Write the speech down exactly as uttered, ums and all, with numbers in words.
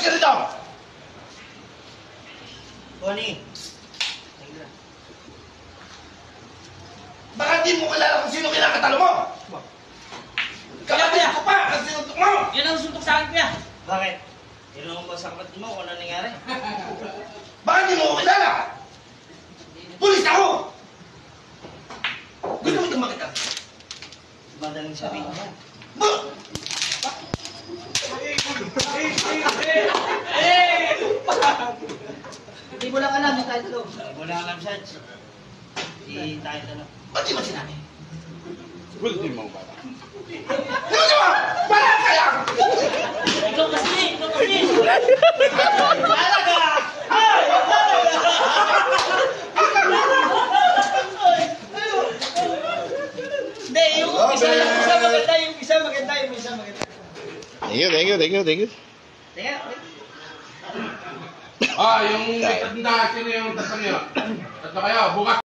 ka rito! Connie. Baka di mo kilala kung sino kinakatalo mo! Kapatid ko pa! Ang sinuntok mo! Yan ang suntok sa akin, kuya. Bakit? Tinanong ko sa kapatid mo kung ano nangyari. Baka di mo ko kilala! Pulis ako! Gusto mo itong makita? Madaling sabihin mo. Ba? Hindi mo lang alam yung title. Hindi mo lang alam, Sarge. Hindi tayo tanong. Ba't di mo sinabi? Ultimo ba? Di mo diba? Para kaya! Ikaw kasi, ikaw kasi. Talaga! Ay! Hindi, yung isa, yung isa maganda, yung isa maganda, yung isa maganda. Thank you, thank you, thank you, thank you. Teka, Ah, yung may tanda, sino yung tatang yun? Tatlo kayo, bukas.